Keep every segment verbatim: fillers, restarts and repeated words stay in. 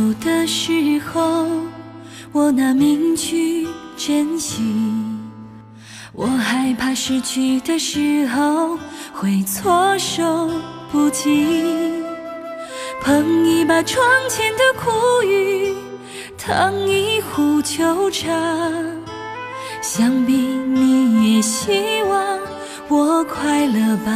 的时候，我拿命去珍惜，我害怕失去的时候会措手不及。捧一把窗前的苦雨，烫一壶秋茶，想必你也希望我快乐吧。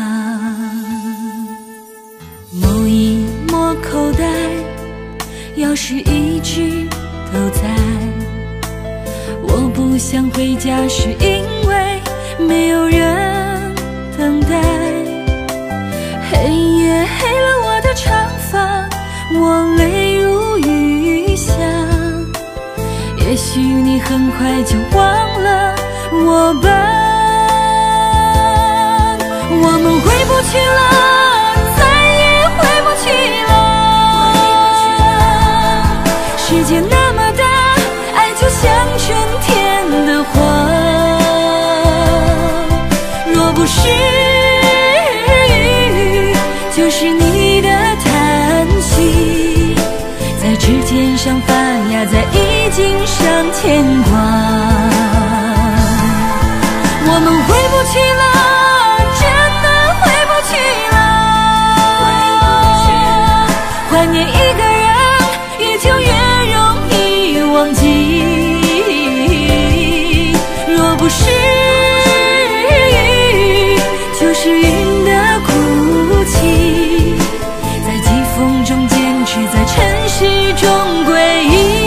某一抹口袋，钥匙一直都在。我不想回家，是因为没有人等待。黑夜黑了我的长发，我泪如雨下。也许你很快就忘了我吧。我们回不去了，再也回不去了。世界那么大，爱就像春天的花。若不是雨，就是你的叹息，在指尖上发芽，在衣襟上牵挂。我们回不去了，真的回不去了。怀念一个人，越久越容易忘记。若不是雨，就是云的哭泣，在疾风中坚持，在尘世中归依。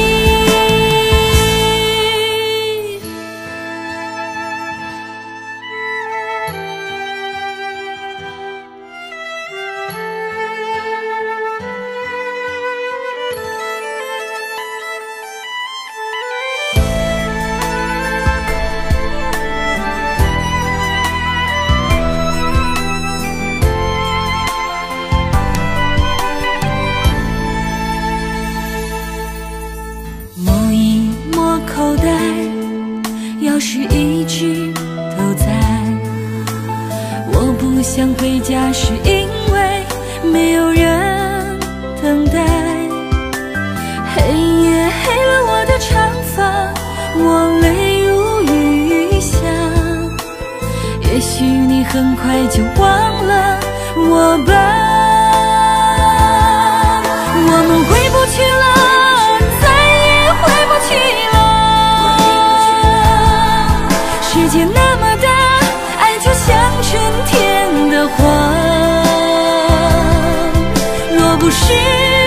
口袋钥匙一直都在。我不想回家，是因为没有人等待。黑夜黑了我的长发，我泪如雨下。也许你很快就忘了我吧。我们回不去了，再也回不去了。世界那么大，爱就像春天的花。若不是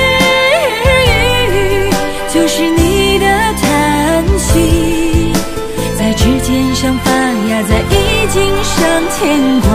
雨，就是你的叹息，在指尖上发芽，在衣襟上牵挂。